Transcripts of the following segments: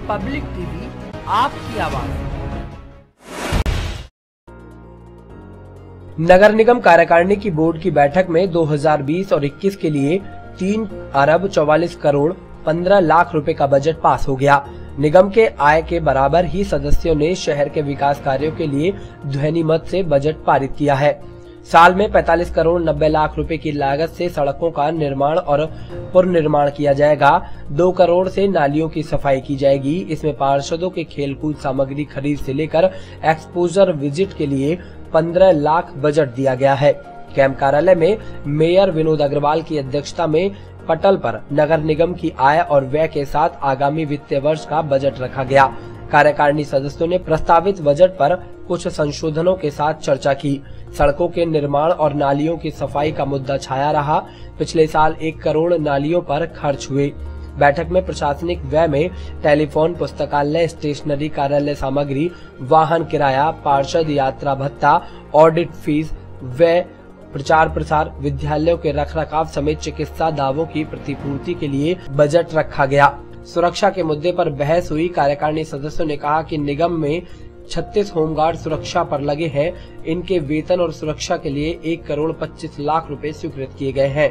Public TV, आपकी आवाज। नगर निगम कार्यकारिणी की बोर्ड की बैठक में 2020 और 21 के लिए 3 अरब 44 करोड़ 15 लाख रुपए का बजट पास हो गया। निगम के आय के बराबर ही सदस्यों ने शहर के विकास कार्यों के लिए ध्वनि मत से बजट पारित किया है। साल में 45 करोड़ 90 लाख रुपए की लागत से सड़कों का निर्माण और पुनर्निर्माण किया जाएगा। 2 करोड़ से नालियों की सफाई की जाएगी। इसमें पार्षदों के खेलकूद सामग्री खरीद से लेकर एक्सपोजर विजिट के लिए 15 लाख बजट दिया गया है। कैंप कार्यालय में मेयर विनोद अग्रवाल की अध्यक्षता में पटल पर नगर निगम की आय और व्यय के साथ आगामी वित्तीय वर्ष का बजट रखा गया। कार्यकारिणी सदस्यों ने प्रस्तावित बजट पर कुछ संशोधनों के साथ चर्चा की। सड़कों के निर्माण और नालियों की सफाई का मुद्दा छाया रहा। पिछले साल 1 करोड़ नालियों पर खर्च हुए। बैठक में प्रशासनिक व्यय में टेलीफोन, पुस्तकालय, स्टेशनरी, कार्यालय सामग्री, वाहन किराया, पार्षद यात्रा भत्ता, ऑडिट फीस, व्यय, प्रचार प्रसार, विद्यालयों के रखरखाव समेत चिकित्सा दावों की प्रतिपूर्ति के लिए बजट रखा गया। सुरक्षा के मुद्दे पर बहस हुई। कार्यकारिणी सदस्यों ने कहा कि निगम में 36 होमगार्ड सुरक्षा पर लगे हैं। इनके वेतन और सुरक्षा के लिए 1 करोड़ 25 लाख रुपए स्वीकृत किए गए हैं।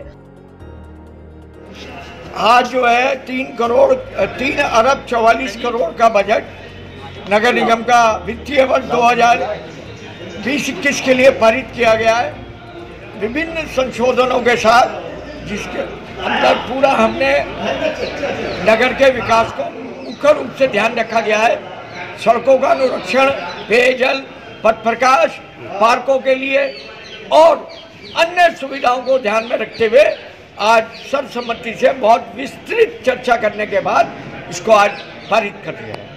आज जो है 3 अरब 44 करोड़ का बजट नगर निगम का वित्तीय वर्ष 2020-21 के लिए पारित किया गया है, विभिन्न संशोधनों के साथ, जिसके अंदर पूरा हमने नगर के विकास को मुख्य रूप से ध्यान रखा गया है। सड़कों का अनुरक्षण, पेयजल, पथ प्रकाश, पार्कों के लिए और अन्य सुविधाओं को ध्यान में रखते हुए आज सर्वसम्मति से बहुत विस्तृत चर्चा करने के बाद इसको आज पारित कर दिया है।